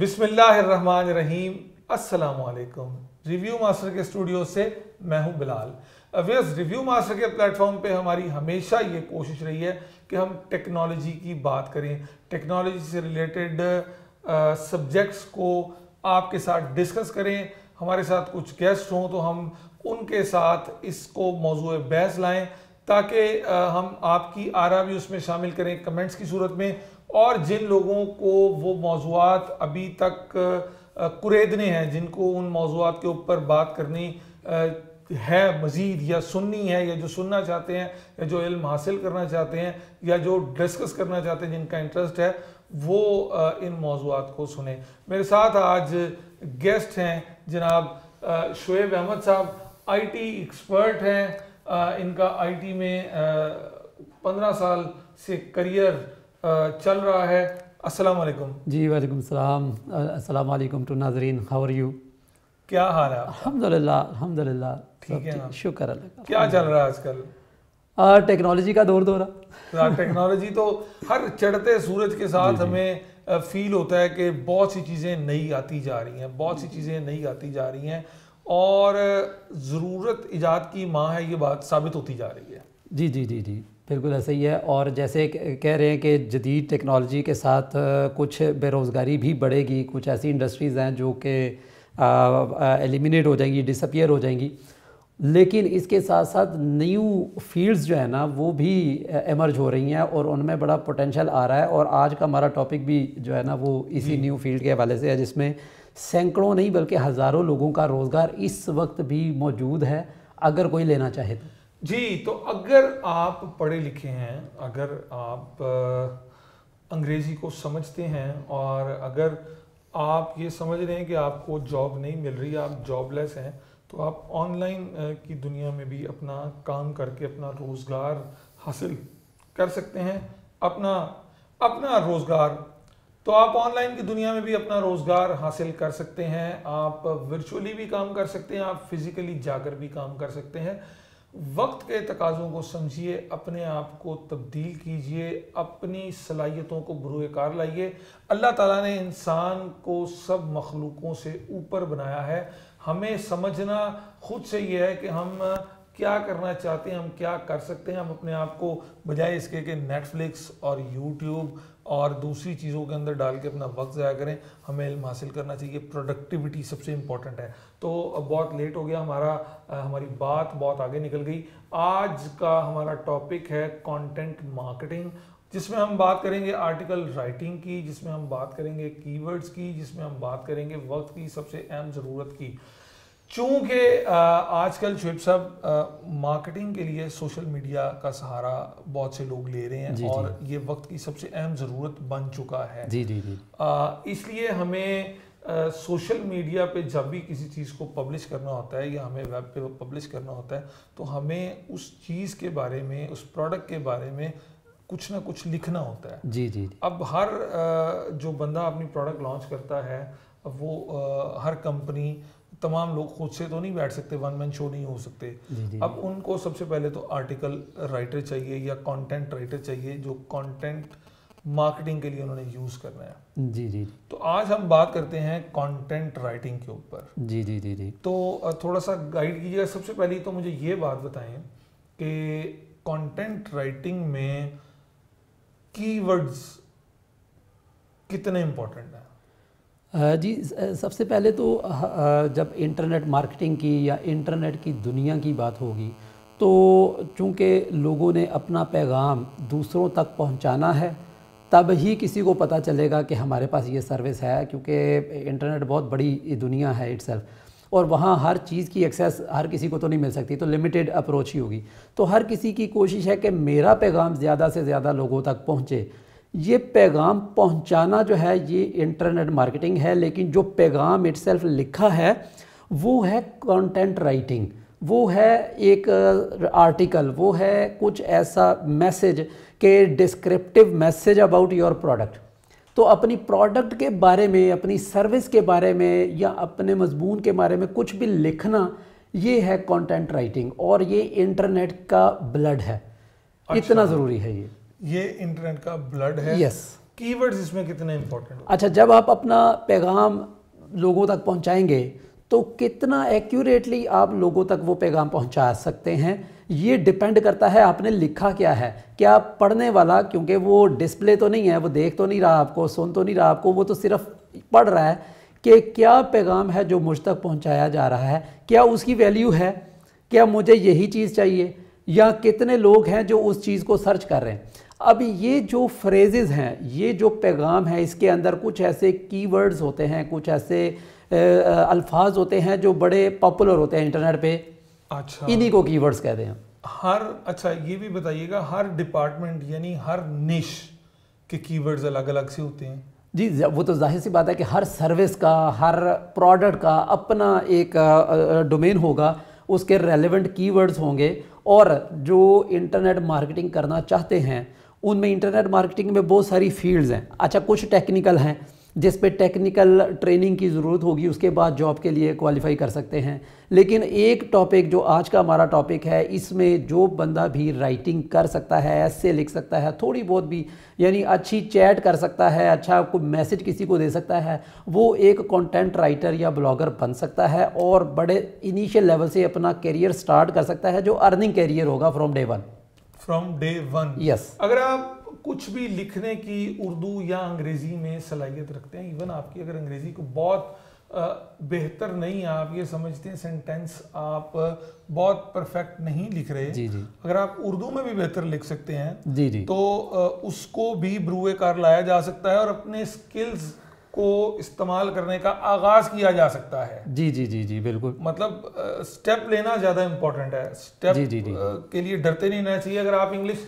बिस्मिल्लाहिर्रहमानिर्रहीम। अस्सलामुअलैकुम। Review master के स्टूडियो से मैं हूं बिलाल। रिव्यू मास्टर के प्लेटफॉर्म पे हमारी हमेशा ये कोशिश रही है कि हम टेक्नोलॉजी की बात करें, टेक्नोलॉजी से रिलेटेड सब्जेक्ट्स को आपके साथ डिस्कस करें। हमारे साथ कुछ गेस्ट हों तो हम उनके साथ इसको मौजूए बहस लाएं ताकि हम आपकी आरा भी उसमें शामिल करें कमेंट्स की सूरत में। और जिन लोगों को वो मौज़ूआत अभी तक कुरेदने हैं, जिनको उन मौज़ूआत के ऊपर बात करनी है मज़ीद, या सुननी है, या जो सुनना चाहते हैं, या जो इल्म हासिल करना चाहते हैं, या जो डिस्कस करना चाहते हैं, जिनका इंटरेस्ट है, वो इन मौज़ूआत को सुने। मेरे साथ आज गेस्ट हैं जनाब शुएब अहमद साहब, IT एक्सपर्ट हैं। इनका IT में 15 साल से करियर चल रहा है। अस्सलाम वालेकुम। जी वालेकुम सलाम। अस्सलाम वालेकुम टू नाज़रीन, हाउ आर यू? क्या हाल है? अल्हम्दुलिल्लाह अल्हम्दुलिल्लाह, ठीक है ना? शुक्र अल्लाह का। क्या चल रहा है आजकल? टेक्नोलॉजी का दौर रहा। टेक्नोलॉजी तो हर चढ़ते सूरज के साथ हमें फील होता है कि बहुत सी चीज़ें नई आती जा रही हैं, बहुत सी चीज़ें नई आती जा रही हैं, और ज़रूरत ईजाद की माँ है, ये बात साबित होती जा रही है। जी जी जी जी, बिल्कुल ऐसा ही है। और जैसे कह रहे हैं कि जदीद टेक्नोलॉजी के साथ कुछ बेरोज़गारी भी बढ़ेगी, कुछ ऐसी इंडस्ट्रीज़ हैं जो कि एलिमिनेट हो जाएंगी, डिसअपियर हो जाएंगी, लेकिन इसके साथ साथ न्यू फील्ड्स जो है ना वो भी एमर्ज हो रही हैं और उनमें बड़ा पोटेंशियल आ रहा है। और आज का हमारा टॉपिक भी जो है ना वो इसी न्यू फील्ड के हवाले से है, जिसमें सैकड़ों नहीं बल्कि हज़ारों लोगों का रोज़गार इस वक्त भी मौजूद है, अगर कोई लेना चाहे तो। जी, तो अगर आप पढ़े लिखे हैं, अगर आप अंग्रेज़ी को समझते हैं, और अगर आप ये समझ रहे हैं कि आपको जॉब नहीं मिल रही, आप जॉबलेस हैं, तो आप ऑनलाइन की दुनिया में भी अपना काम करके अपना रोज़गार हासिल कर सकते हैं। अपना रोज़गार, तो आप ऑनलाइन की दुनिया में भी अपना रोज़गार हासिल कर सकते हैं। आप वर्चुअली भी काम कर सकते हैं, आप फिज़िकली जाकर भी काम कर सकते हैं। वक्त के तकाज़ों को समझिए, अपने आप को तब्दील कीजिए, अपनी सलाहियतों को बरूए कार लाइए। अल्लाह ताला ने इंसान को सब मखलूकों से ऊपर बनाया है। हमें समझना खुद से ये है कि हम क्या करना चाहते हैं, हम क्या कर सकते हैं। हम अपने आप को बजाय इसके कि नेटफ्लिक्स और यूट्यूब और दूसरी चीज़ों के अंदर डाल के अपना वक्त ज़ाया करें, हमें इल्म हासिल करना चाहिए। प्रोडक्टिविटी सबसे इम्पॉर्टेंट है। तो बहुत लेट हो गया, हमारी बात बहुत आगे निकल गई। आज का हमारा टॉपिक है कंटेंट मार्केटिंग, जिसमें हम बात करेंगे आर्टिकल राइटिंग की, जिसमें हम बात करेंगे कीवर्ड्स की, जिसमें हम बात करेंगे वक्त की सबसे अहम ज़रूरत की। चूँकि आजकल शुएब साहब मार्केटिंग के लिए सोशल मीडिया का सहारा बहुत से लोग ले रहे हैं, जी, और ये वक्त की सबसे अहम ज़रूरत बन चुका है। जी जी जी। इसलिए हमें सोशल मीडिया पे जब भी किसी चीज़ को पब्लिश करना होता है, या हमें वेब पे पब्लिश करना होता है, तो हमें उस चीज़ के बारे में, उस प्रोडक्ट के बारे में कुछ ना कुछ लिखना होता है। जी जी। अब हर जो बंदा अपनी प्रोडक्ट लॉन्च करता है, वो हर कंपनी, तमाम लोग खुद से तो नहीं बैठ सकते, वन मैन शो नहीं हो सकते। जी जी। अब उनको सबसे पहले तो आर्टिकल राइटर चाहिए या कंटेंट राइटर चाहिए, जो कंटेंट मार्केटिंग के लिए उन्होंने यूज़ करना है। जी जी। तो आज हम बात करते हैं कंटेंट राइटिंग के ऊपर। जी जी जी जी। तो थोड़ा सा गाइड कीजिएगा। सबसे पहले तो मुझे ये बात बताएं कि कंटेंट राइटिंग में कीवर्ड्स कितने इम्पोर्टेंट हैं? जी, सबसे पहले तो जब इंटरनेट मार्केटिंग की या इंटरनेट की दुनिया की बात होगी, तो चूँकि लोगों ने अपना पैगाम दूसरों तक पहुँचाना है, तब ही किसी को पता चलेगा कि हमारे पास ये सर्विस है। क्योंकि इंटरनेट बहुत बड़ी दुनिया है इटसेल्फ, और वहाँ हर चीज़ की एक्सेस हर किसी को तो नहीं मिल सकती, तो लिमिटेड अप्रोच ही होगी। तो हर किसी की कोशिश है कि मेरा पैगाम ज़्यादा से ज़्यादा लोगों तक पहुँचे। ये पैगाम पहुंचाना जो है ये इंटरनेट मार्केटिंग है, लेकिन जो पैगाम इटसेल्फ लिखा है वो है कंटेंट राइटिंग, वो है एक आर्टिकल, वो है कुछ ऐसा मैसेज के descriptive message about your product. तो अपनी प्रोडक्ट के बारे में, अपनी सर्विस के बारे में, या अपने मजमून के बारे में कुछ भी लिखना, ये है कंटेंट राइटिंग, और ये इंटरनेट का ब्लड है। इतना ज़रूरी है ये इंटरनेट का ब्लड है। यस। कीवर्ड्स इसमें कितने इंपॉर्टेंट हो? अच्छा, जब आप अपना पैगाम लोगों तक पहुंचाएंगे तो कितना एक्यूरेटली आप लोगों तक वो पैगाम पहुंचा सकते हैं, ये डिपेंड करता है आपने लिखा क्या है। क्या पढ़ने वाला, क्योंकि वो डिस्प्ले तो नहीं है, वो देख तो नहीं रहा आपको, सुन तो नहीं रहा आपको, वो तो सिर्फ पढ़ रहा है कि क्या पैगाम है जो मुझ तक पहुंचाया जा रहा है, क्या उसकी वैल्यू है, क्या मुझे यही चीज़ चाहिए, या कितने लोग हैं जो उस चीज़ को सर्च कर रहे हैं। अब ये जो फ्रेजेस हैं, ये जो पैगाम है, इसके अंदर कुछ ऐसे कीवर्ड्स होते हैं, कुछ ऐसे अल्फाज होते हैं जो बड़े पॉपुलर होते हैं इंटरनेट पे। अच्छा, इन्हीं को कीवर्ड्स कहते हैं। अच्छा ये भी बताइएगा, हर डिपार्टमेंट यानी हर निश के कीवर्ड्स अलग अलग से होते हैं? जी, वो तो जाहिर सी बात है कि हर सर्विस का, हर प्रोडक्ट का अपना एक डोमेन होगा, उसके रेलेवेंट कीवर्ड्स होंगे। और जो इंटरनेट मार्केटिंग करना चाहते हैं उनमें, इंटरनेट मार्केटिंग में बहुत सारी फील्ड्स हैं। अच्छा, कुछ टेक्निकल हैं जिस पे टेक्निकल ट्रेनिंग की ज़रूरत होगी, उसके बाद जॉब के लिए क्वालिफाई कर सकते हैं। लेकिन एक टॉपिक जो आज का हमारा टॉपिक है, इसमें जो बंदा भी राइटिंग कर सकता है, ऐसे लिख सकता है, थोड़ी बहुत भी यानी अच्छी चैट कर सकता है, अच्छा कोई मैसेज किसी को दे सकता है, वो एक कंटेंट राइटर या ब्लॉगर बन सकता है और बड़े इनिशियल लेवल से अपना करियर स्टार्ट कर सकता है, जो अर्निंग करियर होगा from day one. From day one, yes. अगर आप कुछ भी लिखने की उर्दू या अंग्रेजी में सलाहियत रखते हैं, इवन आपकी अगर अंग्रेजी को बहुत बेहतर नहीं है, आप ये समझते हैं सेंटेंस आप बहुत परफेक्ट नहीं लिख रहे, जी जी, अगर आप उर्दू में भी बेहतर लिख सकते हैं, जी जी, तो उसको भी बरूए कार लाया जा सकता है और अपने स्किल्स को इस्तेमाल करने का आगाज किया जा सकता है। जी जी जी जी, बिल्कुल। मतलब स्टेप लेना ज़्यादा इम्पोर्टेंट है। स्टेप जी जी जी, के लिए डरते नहीं रहना चाहिए। अगर आप इंग्लिश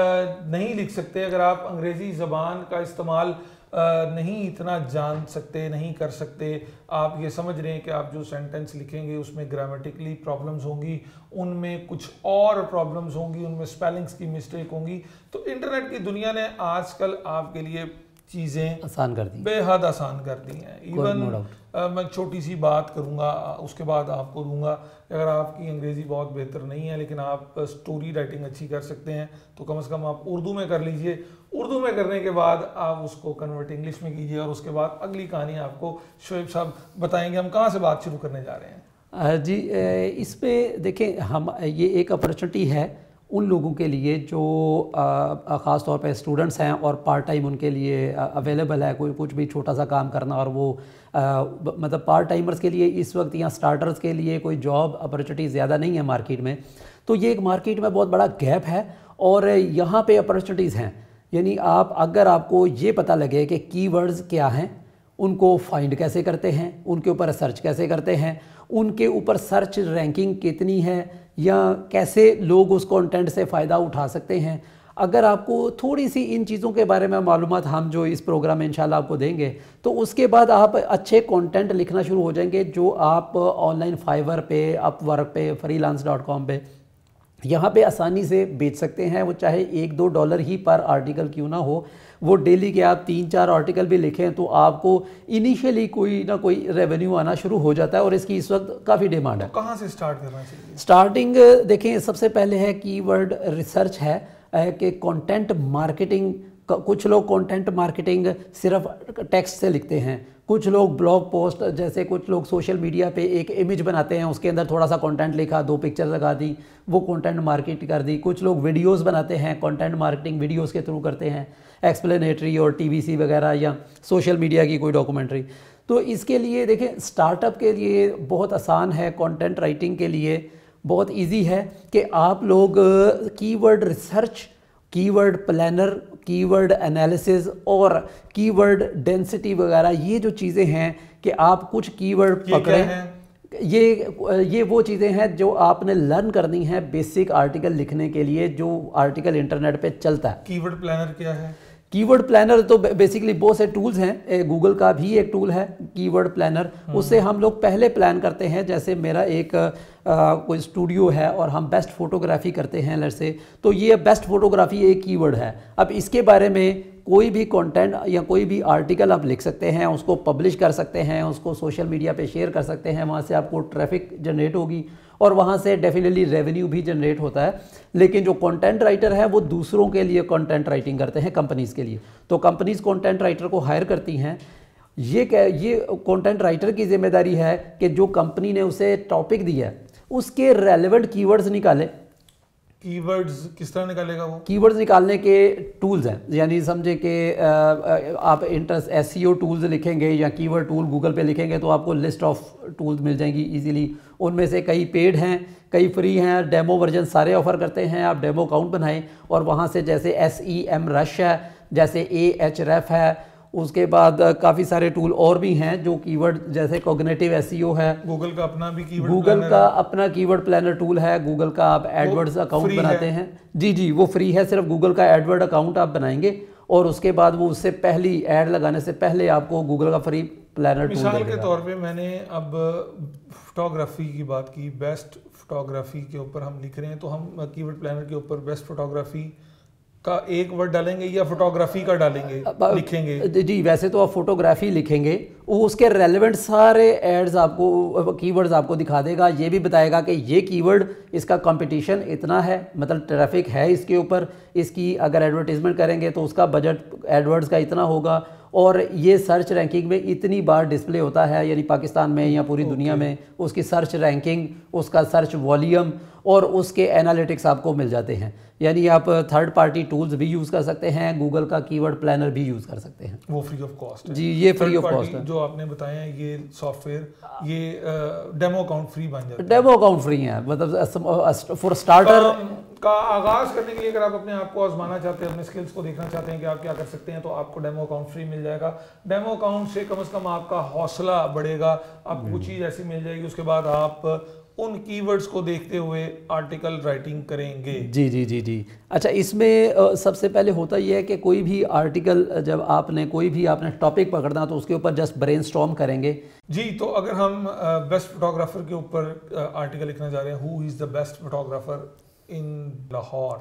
नहीं लिख सकते, अगर आप अंग्रेज़ी ज़बान का इस्तेमाल नहीं इतना जान सकते, नहीं कर सकते, आप ये समझ रहे हैं कि आप जो सेंटेंस लिखेंगे उसमें ग्रामेटिकली प्रॉब्लम्स होंगी, उनमें कुछ और प्रॉब्लम्स होंगी, उनमें स्पेलिंग्स की मिस्टेक होंगी, तो इंटरनेट की दुनिया ने आजकल आपके लिए चीज़ें आसान कर दी, बेहद आसान कर दी हैं। इवन मैं छोटी सी बात करूंगा, उसके बाद आपको दूंगा। अगर आपकी अंग्रेज़ी बहुत बेहतर नहीं है लेकिन आप स्टोरी राइटिंग अच्छी कर सकते हैं, तो कम से कम आप उर्दू में कर लीजिए। उर्दू में करने के बाद आप उसको कन्वर्ट इंग्लिश में कीजिए और उसके बाद अगली कहानी आपको शोएब साहब बताएंगे। हम कहाँ से बात शुरू करने जा रहे हैं? जी, इस पे देखें, हम ये एक अपॉर्चुनिटी है उन लोगों के लिए जो ख़ास तौर पे स्टूडेंट्स हैं और पार्ट टाइम उनके लिए अवेलेबल है, कोई कुछ भी छोटा सा काम करना, और वो मतलब पार्ट टाइमर्स के लिए इस वक्त या स्टार्टर्स के लिए कोई जॉब अपॉर्चुनिटी ज़्यादा नहीं है मार्केट में। तो ये एक मार्केट में बहुत बड़ा गैप है और यहाँ पे अपॉर्चुनिटीज़ हैं। यानी आप, अगर आपको ये पता लगे कि कीवर्ड्स क्या हैं, उनको फाइंड कैसे करते हैं, उनके ऊपर सर्च कैसे करते हैं, उनके ऊपर सर्च रैंकिंग कितनी है, या कैसे लोग उस कंटेंट से फ़ायदा उठा सकते हैं, अगर आपको थोड़ी सी इन चीज़ों के बारे में मालूमात हम जो इस प्रोग्राम में इंशाल्लाह आपको देंगे, तो उसके बाद आप अच्छे कंटेंट लिखना शुरू हो जाएंगे, जो आप ऑनलाइन फाइवर पे, अपवर्क पे, freelance.com पे यहाँ पे आसानी से बेच सकते हैं। वो चाहे $1-2 ही पर आर्टिकल क्यों ना हो, वो डेली के आप 3-4 आर्टिकल भी लिखें तो आपको इनिशियली कोई ना कोई रेवेन्यू आना शुरू हो जाता है और इसकी इस वक्त काफ़ी डिमांड है। तो कहाँ से स्टार्ट करना चाहिए? स्टार्टिंग देखें, सबसे पहले है कीवर्ड रिसर्च है कि कंटेंट मार्केटिंग। कुछ लोग कंटेंट मार्केटिंग सिर्फ टेक्स्ट से लिखते हैं, कुछ लोग ब्लॉग पोस्ट, जैसे कुछ लोग सोशल मीडिया पे एक इमेज बनाते हैं, उसके अंदर थोड़ा सा कंटेंट लिखा, 2 पिक्चर लगा दी, वो कंटेंट मार्केट कर दी। कुछ लोग वीडियोस बनाते हैं, कंटेंट मार्केटिंग वीडियोस के थ्रू करते हैं, एक्सप्लेनेटरी और टीवीसी वगैरह, या सोशल मीडिया की कोई डॉक्यूमेंट्री। तो इसके लिए देखें, स्टार्टअप के लिए बहुत आसान है, कंटेंट राइटिंग के लिए बहुत ईजी है कि आप लोग keyword research, keyword planner, keyword analysis और कीवर्ड डेंसिटी वगैरह, ये जो चीज़ें हैं कि आप कुछ कीवर्ड पकड़ें, ये वो चीज़ें हैं जो आपने लर्न करनी है बेसिक आर्टिकल लिखने के लिए, जो आर्टिकल इंटरनेट पे चलता है। कीवर्ड प्लानर क्या है? कीवर्ड प्लानर तो बेसिकली बहुत से टूल्स हैं, गूगल का भी एक टूल है कीवर्ड प्लानर, उससे हम लोग पहले प्लान करते हैं। जैसे मेरा एक कोई स्टूडियो है और हम बेस्ट फोटोग्राफी करते हैं लेट्स से, तो ये बेस्ट फोटोग्राफी एक कीवर्ड है। अब इसके बारे में कोई भी कंटेंट या कोई भी आर्टिकल आप लिख सकते हैं, उसको पब्लिश कर सकते हैं, उसको सोशल मीडिया पे शेयर कर सकते हैं, वहाँ से आपको ट्रैफिक जनरेट होगी और वहाँ से डेफिनेटली रेवेन्यू भी जनरेट होता है। लेकिन जो कंटेंट राइटर है वो दूसरों के लिए कंटेंट राइटिंग करते हैं, कंपनीज़ के लिए। तो कंपनीज़ कंटेंट राइटर को हायर करती हैं। ये कंटेंट राइटर की जिम्मेदारी है कि जो कंपनी ने उसे टॉपिक दिया है उसके रेलेवेंट कीवर्ड्स निकाले। कीवर्ड्स किस तरह निकालेगा वो? कीवर्ड्स निकालने के टूल्स हैं, यानी समझे कि आप SEO टूल्स लिखेंगे या कीवर्ड टूल गूगल पे लिखेंगे तो आपको लिस्ट ऑफ टूल्स मिल जाएंगी इजीली। उनमें से कई पेड हैं, कई फ्री हैं, डेमो वर्जन सारे ऑफ़र करते हैं। आप डेमो अकाउंट बनाएं और वहाँ से जैसे SEMrush है, जैसे Ahref है, उसके बाद काफ़ी सारे टूल और भी हैं जो कीवर्ड, जैसे कॉग्निटिव SEO है। गूगल का अपना भी कीवर्ड गूगल का अपना कीवर्ड प्लानर टूल है। गूगल का आप एडवर्ड्स अकाउंट बनाते हैं। जी, वो फ्री है। सिर्फ गूगल का एडवर्ड अकाउंट आप बनाएंगे और उसके बाद वो उससे पहली ऐड लगाने से पहले आपको गूगल का फ्री प्लानर टूल देगा। मिसाल के तौर पे मैंने अब फोटोग्राफी की बात की, बेस्ट फोटोग्राफी के ऊपर हम लिख रहे हैं, तो हम कीवर्ड प्लानर के ऊपर बेस्ट फोटोग्राफी का एक वर्ड डालेंगे या फोटोग्राफी का डालेंगे, लिखेंगे? जी, वैसे तो आप फोटोग्राफी लिखेंगे, वो उसके रेलेवेंट सारे एड्स आपको, कीवर्ड्स आपको दिखा देगा। ये भी बताएगा कि ये कीवर्ड, इसका कंपटीशन इतना है, मतलब ट्रैफिक है इसके ऊपर, इसकी अगर एडवर्टीजमेंट करेंगे तो उसका बजट एडवर्ड्स का इतना होगा, और ये सर्च रैंकिंग में इतनी बार डिस्प्ले होता है, यानी पाकिस्तान में या पूरी दुनिया में उसकी सर्च रैंकिंग, उसका सर्च वॉल्यूम और उसके एनालिटिक्स आपको मिल जाते हैं। यानी आप थर्ड पार्टी टूल्स भी यूज़ कर सकते हैं, गूगल का कीवर्ड प्लानर भी यूज़ कर सकते हैं। वो फ्री ऑफ कॉस्ट है? जी, ये फ्री ऑफ कॉस्ट है। जो आपने बताया है ये सॉफ्टवेयर, ये डेमो अकाउंट फ्री बन जाता है? डेमो अकाउंट फ्री है, मतलब फॉर स्टार्टर का आगाज करने के लिए अगर आप अपने आप को आजमाना चाहते हैं, अपने स्किल्स को देखना चाहते हैं कि आप क्या कर सकते हैं, तो आपको डेमो अकाउंट फ्री मिल जाएगा। डेमो अकाउंट से कम आपका हौसला बढ़ेगा, आपको कुछ चीज़ ऐसी मिल जाएगी, उसके बाद आप उन कीवर्ड्स को देखते हुए आर्टिकल राइटिंग करेंगे। जी। अच्छा, इसमें सबसे पहले होता यह है कि कोई भी आर्टिकल, जब आपने कोई भी आपने टॉपिक पकड़ना तो उसके ऊपर जस्ट ब्रेनस्टॉर्म करेंगे। जी, तो अगर हम बेस्ट फोटोग्राफर के ऊपर आर्टिकल लिखना चाह रहे हैं, who is the best photographer in Lahore?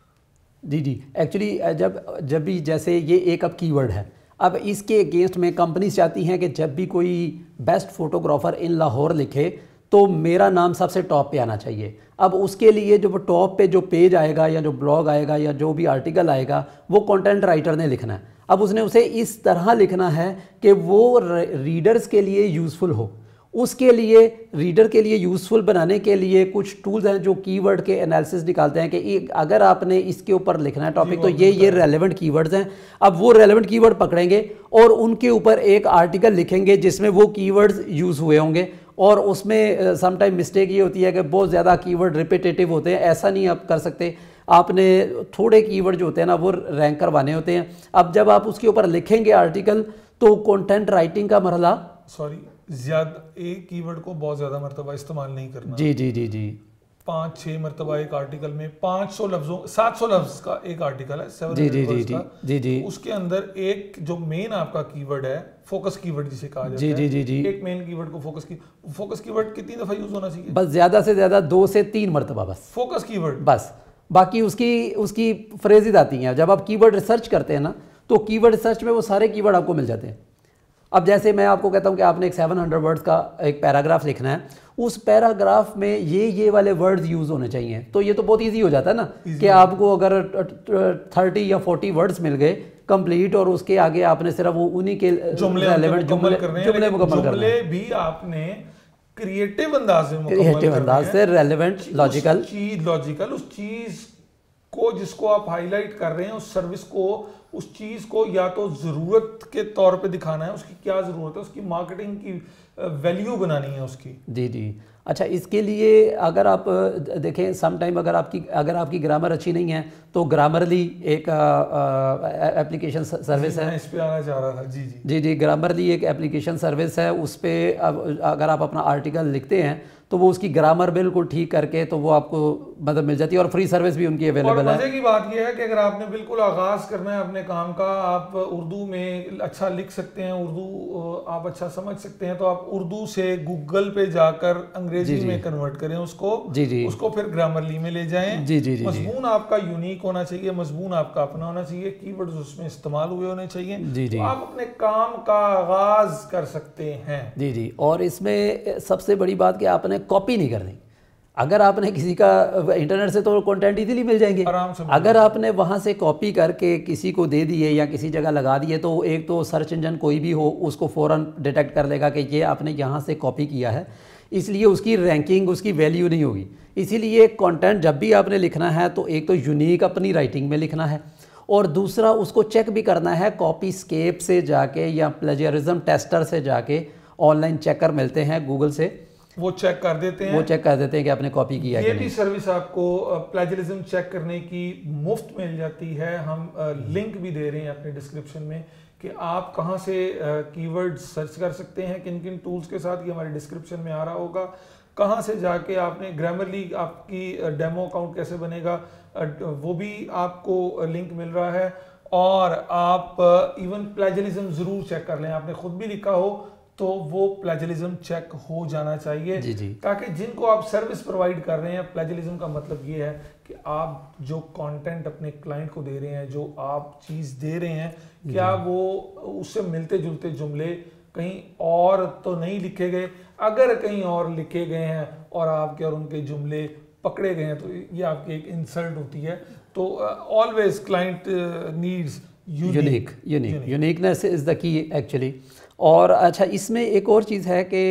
जी, एक्चुअली जब भी, जैसे ये एक अब कीवर्ड है, अब इसके अगेंस्ट में कंपनीज चाहती हैं कि जब भी कोई बेस्ट फोटोग्राफर इन लाहौर लिखे तो मेरा नाम सबसे टॉप पे आना चाहिए। अब उसके लिए जो टॉप पे जो पेज आएगा या जो ब्लॉग आएगा या जो भी आर्टिकल आएगा वो कंटेंट राइटर ने लिखना है। अब उसने उसे इस तरह लिखना है कि वो रीडर्स के लिए यूज़फुल हो। उसके लिए रीडर के लिए यूज़फुल बनाने के लिए कुछ टूल्स हैं जो कीवर्ड के एनालिसिस निकालते हैं कि अगर आपने इसके ऊपर लिखना है टॉपिक तो ये रेलेवेंट कीवर्ड्स हैं। अब वो रेलेवेंट कीवर्ड पकड़ेंगे और उनके ऊपर एक आर्टिकल लिखेंगे जिसमें वो कीवर्ड्स यूज़ हुए होंगे, और उसमें समटाइम मिस्टेक ये होती है कि बहुत ज़्यादा कीवर्ड रिपीटेटिव होते हैं। ऐसा नहीं आप कर सकते, आपने थोड़े कीवर्ड जो होते हैं ना वो रैंक करवाने होते हैं। अब जब आप उसके ऊपर लिखेंगे आर्टिकल तो कंटेंट राइटिंग का मरहला, ज़्यादा एक कीवर्ड को बहुत ज़्यादा मरतबा इस्तेमाल नहीं करना। जी 5-6 मरतबा एक आर्टिकल में 500 लफ्जों 700 लफ्ज का एक आर्टिकल है, 700 जी। उसके अंदर एक जो मेन आपका कीवर्ड है, फोकस कीवर्ड जिसे कहा जाता है, जी। एक मेन कीवर्ड को फोकस कीवर्ड कितनी दफ़ा यूज होना चाहिए? बस ज़्यादा से ज़्यादा 2 से 3 मरतबा बस फोकस कीवर्ड, बस। बाकी उसकी फ्रेजेज आती हैं। जब आप कीवर्ड रिसर्च करते हैं ना तो कीवर्ड रिसर्च में वो सारे कीवर्ड आपको मिल जाते हैं। अब जैसे मैं आपको कहता हूँ कि आपने एक 700 वर्ड्स का एक पैराग्राफ लिखना है, उस पैराग्राफ में ये वाले वर्ड्स यूज़ होने चाहिए, तो ये तो बहुत इजी हो जाता है ना कि आपको अगर 30 या 40 वर्ड्स मिल गए कंप्लीट और उसके आगे आपने सिर्फ वो उन्हीं के जुमले मुकम्मल करने हैं, भी आपने क्रिएटिव अंदाज से रेलेवेंट लॉजिकल उस चीज को जिसको आप हाईलाइट कर रहे हैं, उस सर्विस को, उस चीज को या तो जरूरत के तौर पे दिखाना है, उसकी क्या जरूरत है, उसकी मार्केटिंग की वैल्यू बनानी है उसकी। जी। अच्छा, इसके लिए अगर आप देखें सम टाइम अगर आपकी ग्रामर अच्छी नहीं है तो ग्रामरली एक एप्लीकेशन सर्विस है। इस पे आना चाह रहा था। जी ग्रामरली एक एप्लीकेशन सर्विस है। उस पर अगर आप अपना आर्टिकल लिखते हैं तो वो उसकी ग्रामर बिल्कुल ठीक करके तो वो आपको मदद मिल जाती है, और फ्री सर्विस भी उनकी अवेलेबल है। मजे की बात यह है कि अगर आपने बिल्कुल आगाज करना है अपने काम का, आप उर्दू में अच्छा लिख सकते हैं, उर्दू आप अच्छा समझ सकते हैं, तो आप उर्दू से गूगल पे जाकर अंग्रेजी में कन्वर्ट करें उसको। उसको फिर ग्रामरली में ले जाएं। मजमून आपका यूनिक होना चाहिए, मजमून आपका अपना होना चाहिए, कीवर्ड्स उसमें इस्तेमाल हुए होने चाहिए, तो आप अपने काम का आगाज कर सकते हैं। जी। और इसमें सबसे बड़ी बात कि आपने कॉपी नहीं करनी। अगर आपने किसी का इंटरनेट से तो कंटेंट इजीली मिल जाएंगे, आराम से। अगर आपने वहाँ से कॉपी करके किसी को दे दिए या किसी जगह लगा दिए तो एक तो सर्च इंजन कोई भी हो उसको फ़ौरन डिटेक्ट कर लेगा कि ये आपने यहाँ से कॉपी किया है, इसलिए उसकी रैंकिंग, उसकी वैल्यू नहीं होगी। इसीलिए कंटेंट जब भी आपने लिखना है तो एक तो यूनिक अपनी राइटिंग में लिखना है, और दूसरा उसको चेक भी करना है कॉपीस्केप से जाके या प्लेजरिज्म टेस्टर से जाके। ऑनलाइन चेकर मिलते हैं गूगल से, वो चेक कर देते हैं, वो चेक कर देते हैं कि आपने कॉपी किया है ये कि भी नहीं। सर्विस आपको प्लेजरिज्म चेक करने की मुफ्त मिल जाती है। हम लिंक भी दे रहे हैं अपने डिस्क्रिप्शन में कि आप कहाँ से कीवर्ड सर्च कर सकते हैं, किन किन टूल्स के साथ, ये हमारे डिस्क्रिप्शन में आ रहा होगा। कहाँ से जाके आपने ग्रामरली आपकी डेमो अकाउंट कैसे बनेगा वो भी आपको लिंक मिल रहा है। और आप इवन प्लेजरिज्म ज़रूर चेक कर लें, आपने खुद भी लिखा हो तो वो प्लेजरिज्म चेक हो जाना चाहिए जी जी। ताकि जिनको आप सर्विस प्रोवाइड कर रहे हैं, प्लेजरिज्म का मतलब ये है कि आप जो कंटेंट अपने क्लाइंट को दे रहे हैं, जो आप चीज़ दे रहे हैं, क्या वो उससे मिलते जुलते जुमले कहीं और तो नहीं लिखे गए। अगर कहीं और लिखे गए हैं और आपके और उनके जुमले पकड़े गए हैं तो ये आपकी एक इंसल्ट होती है। तो always client needs uniqueness is the key actually. और अच्छा, इसमें एक और चीज़ है कि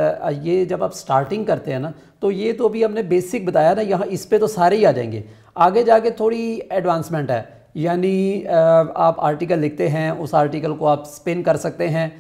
ये जब आप स्टार्टिंग करते हैं ना, तो ये तो अभी हमने बेसिक बताया ना, यहाँ इस पे तो सारे ही आ जाएंगे। आगे जाके थोड़ी एडवांसमेंट है, यानी आप आर्टिकल लिखते हैं, उस आर्टिकल को आप स्पिन कर सकते हैं,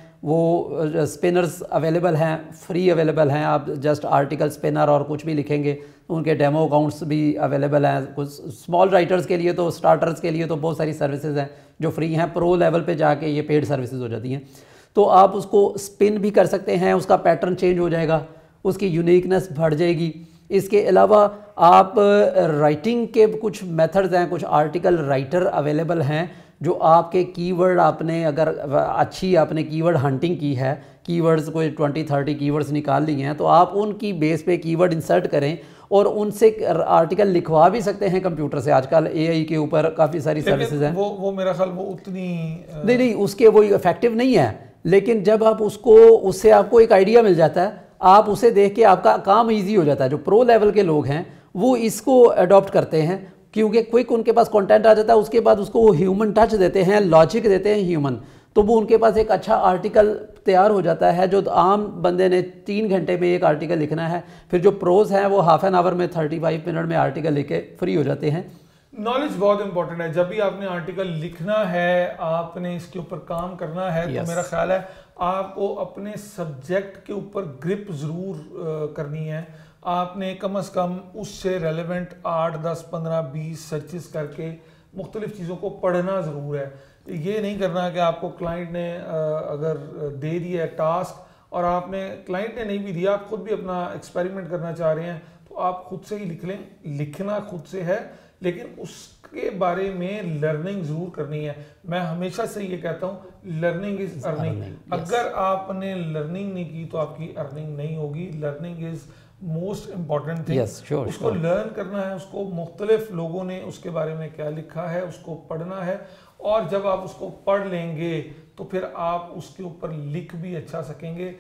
वो स्पिनर्स अवेलेबल हैं, फ्री अवेलेबल हैं। आप जस्ट आर्टिकल स्पिनर और कुछ भी लिखेंगे, उनके डेमो अकाउंट्स भी अवेलेबल हैं। कुछ स्मॉल राइटर्स के लिए तो, स्टार्टर्स के लिए तो बहुत सारी सर्विसेज हैं जो फ्री हैं, प्रो लेवल पे जाके ये पेड सर्विसेज हो जाती हैं। तो आप उसको स्पिन भी कर सकते हैं, उसका पैटर्न चेंज हो जाएगा, उसकी यूनिकनेस बढ़ जाएगी। इसके अलावा आप राइटिंग के कुछ मेथड्स हैं, कुछ आर्टिकल राइटर अवेलेबल हैं जो आपके कीवर्ड, आपने अगर अच्छी आपने कीवर्ड हंटिंग की है, कीवर्ड्स कोई 20-30 कीवर्ड्स निकाल लिए हैं, तो आप उनकी बेस पे कीवर्ड इंसर्ट करें और उनसे आर्टिकल लिखवा भी सकते हैं कंप्यूटर से। आजकल एआई के ऊपर काफ़ी सारी सर्विसेज हैं। वो मेरा ख्याल वो उतनी नहीं, उसके वो इफेक्टिव नहीं है, लेकिन जब आप उसको, उससे आपको एक आइडिया मिल जाता है, आप उसे देख के आपका काम ईजी हो जाता है। जो प्रो लेवल के लोग हैं वो इसको अडॉप्ट करते हैं क्योंकि क्विक उनके पास कंटेंट आ जाता है, उसके बाद उसको वो ह्यूमन टच देते हैं, लॉजिक देते हैं ह्यूमन, तो वो उनके पास एक अच्छा आर्टिकल तैयार हो जाता है। जो आम बंदे ने 3 घंटे में एक आर्टिकल लिखना है, फिर जो प्रोज हैं वो हाफ एन आवर में, 35 मिनट में आर्टिकल लिखे फ्री हो जाते हैं। नॉलेज बहुत इंपॉर्टेंट है। जब भी आपने आर्टिकल लिखना है, आपने इसके ऊपर काम करना है, तो मेरा ख्याल है आपको अपने सब्जेक्ट के ऊपर ग्रिप ज़रूर करनी है। आपने कम से कम उससे रेलेवेंट 8, 10, 15, 20 सर्चेस करके मुख्तलिफ चीज़ों को पढ़ना ज़रूर है। ये नहीं करना कि आपको क्लाइंट ने अगर दे दिया है टास्क और आपने, क्लाइंट ने नहीं भी दिया, आप खुद भी अपना एक्सपेरिमेंट करना चाह रहे हैं, तो आप खुद से ही लिख लें। लिखना खुद से है, लेकिन उसके बारे में लर्निंग ज़रूर करनी है। मैं हमेशा से ये कहता हूँ, लर्निंग इज़ अर्निंग। अगर आपने लर्निंग नहीं की तो आपकी अर्निंग नहीं होगी। Learning is most important thing. उसको लर्न करना है, उसको मुख्तलिफ लोगों ने उसके बारे में क्या लिखा है उसको पढ़ना है, और जब आप उसको पढ़ लेंगे तो फिर आप उसके ऊपर लिख भी अच्छा सकेंगे।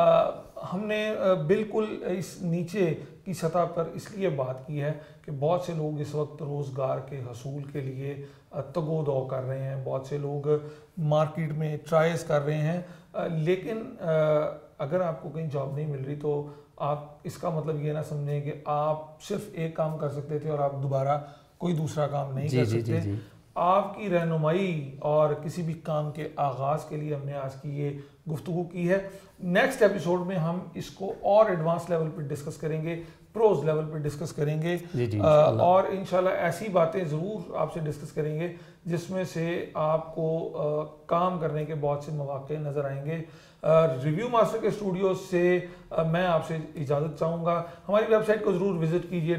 हमने बिल्कुल इस नीचे की सतह पर इसलिए बात की है कि बहुत से लोग इस वक्त रोज़गार के हसूल के लिए तगो-दो कर रहे हैं, बहुत से लोग मार्केट में ट्रायल्स कर रहे हैं, लेकिन अगर आपको कहीं जॉब नहीं मिल रही तो आप इसका मतलब ये ना समझें कि आप सिर्फ एक काम कर सकते थे और आप दोबारा कोई दूसरा काम नहीं कर सकते। आपकी रहनुमाई और किसी भी काम के आगाज़ के लिए हमने आज की ये गुफ्तगू की है। नेक्स्ट एपिसोड में हम इसको और एडवांस लेवल पे डिस्कस करेंगे, प्रोज लेवल पे डिस्कस करेंगे, और इंशाल्लाह ऐसी बातें ज़रूर आपसे डिस्कस करेंगे जिसमें से आपको काम करने के बहुत से मौके नज़र आएंगे। रिव्यू मास्टर के स्टूडियो से मैं आपसे इजाज़त चाहूँगा। हमारी वेबसाइट को ज़रूर विजिट कीजिए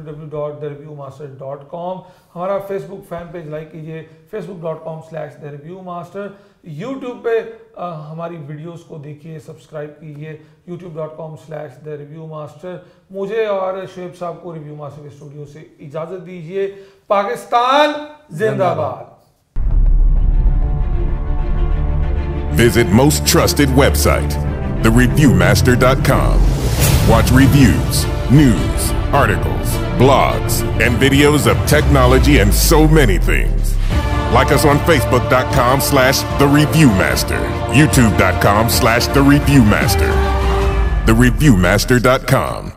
www.thereviewmaster.com। हमारा फेसबुक फ़ैन पेज लाइक कीजिए facebook.com/thereviewmaster। यूट्यूब पे हमारी वीडियोस को देखिए, सब्सक्राइब कीजिए youtube.com/thereviewmaster। मुझे और शुएब साहब को रिव्यू मास्टर के स्टूडियो से इजाज़त दीजिए। पाकिस्तान जिंदाबाद। Visit most trusted website, thereviewmaster.com. Watch reviews, news, articles, blogs, and videos of technology and so many things. Like us on Facebook.com/TheReviewMaster, YouTube.com/TheReviewMaster, TheReviewMaster.com.